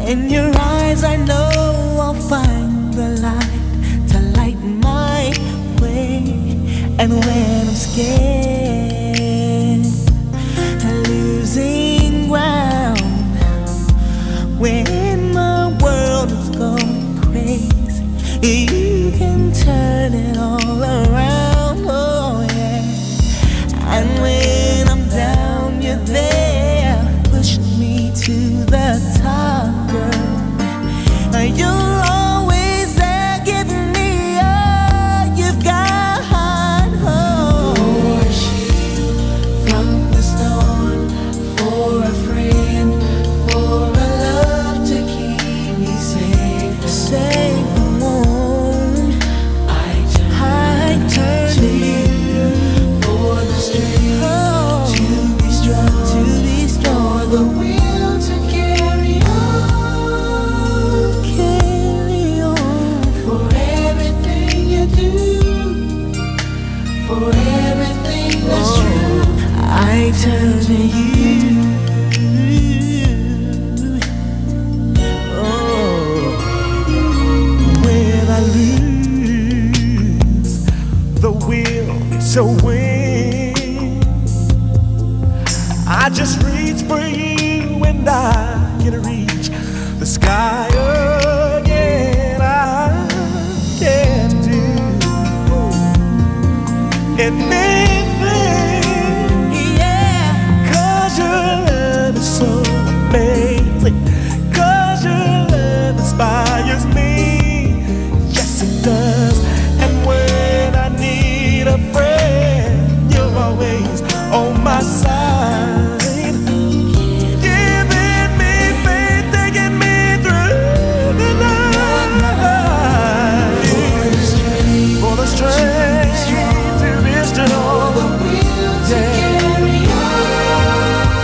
In your eyes I know I'll find the light to lighten my way. And when I'm scared and losing ground, when my world is going crazy, you can turn it all around, oh yeah. And when I'm down, you're there, pushing me to the top, girl. You're always there, getting me up. You've got hope. For a shield from the storm, for a friend, for a love to keep me safe, safe and warm. I turn to you for the strength to be strong, for the will to carry on, for everything you do, for everything that's true. I turn to you. Oh, when I lose the will to win, I just reach for you and I can reach the sky again. I can do anything, yeah, 'cause your love is so amazing, 'cause your love inspires me. Yes, it does. And when I need a friend, you're always on my side, giving me faith, taking me through the night. For the strength to be strong, the will to carry on.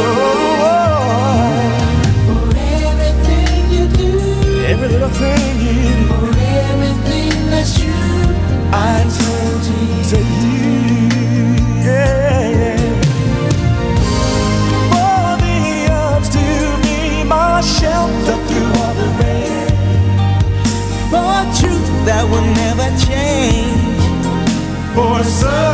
For everything you do, every little thing you do, for everything that's true, I turn to you. Yeah, yeah. For the ups to be my shelter through all the rain, for truth that will never change, for